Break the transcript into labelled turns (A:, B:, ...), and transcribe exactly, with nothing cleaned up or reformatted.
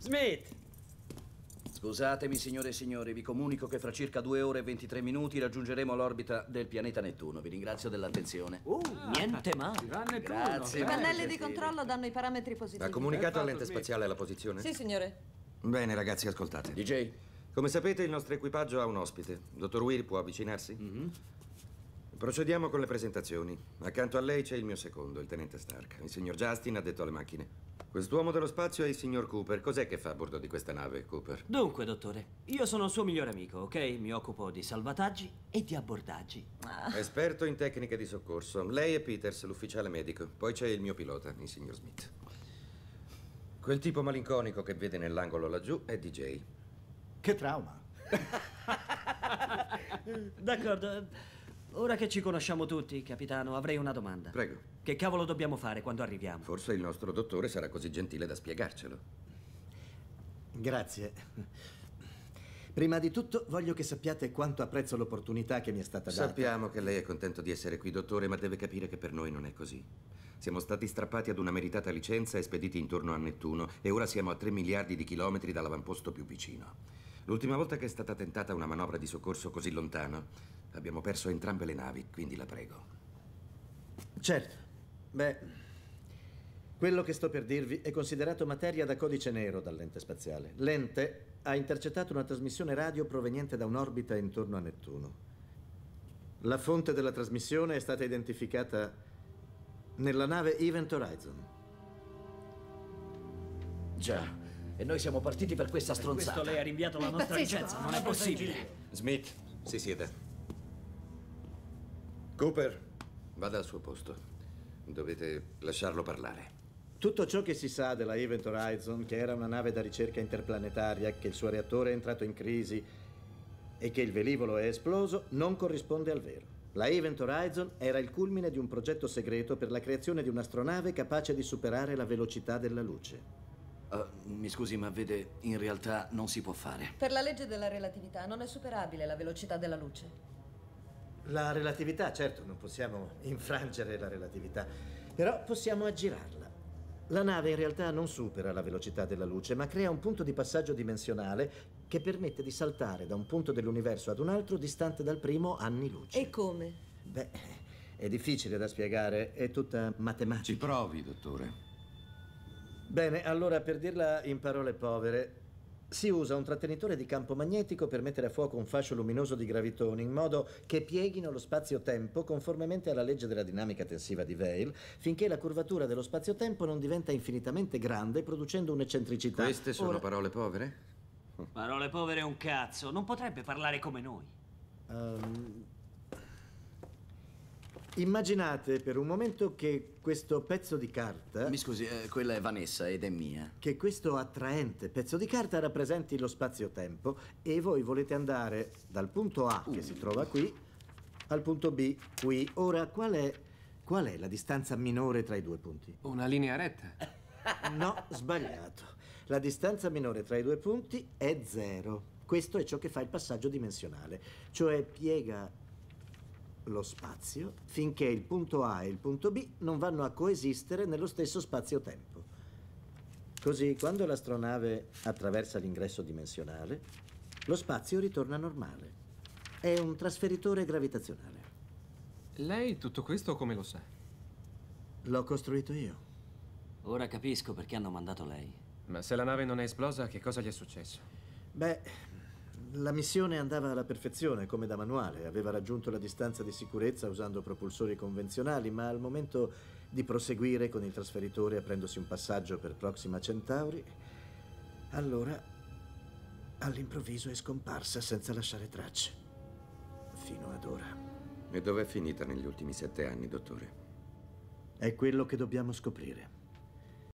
A: Smith!
B: Scusatemi, signore e signori, vi comunico che fra circa due ore e ventitré minuti raggiungeremo l'orbita del pianeta Nettuno. Vi ringrazio dell'attenzione.
A: Uh, niente male.
B: Grazie.
C: I pannelli di controllo danno i parametri positivi.
D: Ha comunicato all'ente spaziale la posizione?
C: Sì, signore.
D: Bene, ragazzi, ascoltate.
B: D J?
D: Come sapete, il nostro equipaggio ha un ospite. Dottor Weir, può avvicinarsi?
B: Mm-hmm.
D: Procediamo con le presentazioni. Accanto a lei c'è il mio secondo, il tenente Stark. Il signor Justin, addetto alle macchine. Quest'uomo dello spazio è il signor Cooper. Cos'è che fa a bordo di questa nave, Cooper?
A: Dunque, dottore, io sono il suo migliore amico, ok? Mi occupo di salvataggi e di abbordaggi.
C: Ah.
D: Esperto in tecniche di soccorso. Lei è Peters, l'ufficiale medico. Poi c'è il mio pilota, il signor Smith. Quel tipo malinconico che vede nell'angolo laggiù è D J.
E: Che trauma.
A: D'accordo. Ora che ci conosciamo tutti, capitano, avrei una domanda.
D: Prego.
A: Che cavolo dobbiamo fare quando arriviamo?
D: Forse il nostro dottore sarà così gentile da spiegarcelo.
E: Grazie. Prima di tutto voglio che sappiate quanto apprezzo l'opportunità che mi è stata data.
D: Sappiamo che lei è contento di essere qui, dottore, ma deve capire che per noi non è così. Siamo stati strappati ad una meritata licenza e spediti intorno a Nettuno e ora siamo a tre miliardi di chilometri dall'avamposto più vicino. L'ultima volta che è stata tentata una manovra di soccorso così lontano, abbiamo perso entrambe le navi, quindi la prego.
E: Certo. Beh, quello che sto per dirvi è considerato materia da codice nero dall'ente spaziale. L'ente ha intercettato una trasmissione radio proveniente da un'orbita intorno a Nettuno. La fonte della trasmissione è stata identificata nella nave Event Horizon.
B: Già. E noi siamo partiti per questa stronzata.
A: Questo lei ha rinviato la nostra licenza, non è possibile.
D: Smith, si sieda. Cooper, vada al suo posto. Dovete lasciarlo parlare.
E: Tutto ciò che si sa della Event Horizon, che era una nave da ricerca interplanetaria, che il suo reattore è entrato in crisi e che il velivolo è esploso, non corrisponde al vero. La Event Horizon era il culmine di un progetto segreto per la creazione di un'astronave capace di superare la velocità della luce.
B: Uh, mi scusi, ma vede, in realtà non si può fare.
C: Per la legge della relatività non è superabile la velocità della luce.
E: La relatività, certo, non possiamo infrangere la relatività, però possiamo aggirarla. La nave in realtà non supera la velocità della luce, ma crea un punto di passaggio dimensionale che permette di saltare da un punto dell'universo ad un altro distante dal primo anni luce.
C: E come?
E: Beh, è difficile da spiegare, è tutta matematica.
D: Ci provi, dottore.
E: Bene, allora, per dirla in parole povere, si usa un trattenitore di campo magnetico per mettere a fuoco un fascio luminoso di gravitoni in modo che pieghino lo spazio-tempo conformemente alla legge della dinamica tensiva di Weil, finché la curvatura dello spazio-tempo non diventa infinitamente grande, producendo un'eccentricità.
D: Queste sono
E: Ora...
D: parole povere?
A: Parole povere è un cazzo, non potrebbe parlare come noi.
E: Um... Immaginate per un momento che questo pezzo di carta...
B: Mi scusi, eh, quella è Vanessa ed è mia.
E: Che questo attraente pezzo di carta rappresenti lo spazio-tempo e voi volete andare dal punto A, uh. che si trova qui, al punto B, qui. Ora, qual è, qual è la distanza minore tra i due punti?
F: Una linea retta.
E: No, sbagliato. La distanza minore tra i due punti è zero. Questo è ciò che fa il passaggio dimensionale, cioè piega lo spazio finché il punto A e il punto B non vanno a coesistere nello stesso spazio-tempo. Così, quando l'astronave attraversa l'ingresso dimensionale, lo spazio ritorna normale. È un trasferitore gravitazionale.
F: Lei tutto questo come lo sa?
E: L'ho costruito io.
A: Ora capisco perché hanno mandato lei.
F: Ma se la nave non è esplosa, che cosa gli è successo?
E: Beh, la missione andava alla perfezione, come da manuale. Aveva raggiunto la distanza di sicurezza usando propulsori convenzionali, ma al momento di proseguire con il trasferitore aprendosi un passaggio per Proxima Centauri, allora all'improvviso è scomparsa senza lasciare tracce. Fino ad ora.
D: E dove è finita negli ultimi sette anni, dottore?
E: È quello che dobbiamo scoprire.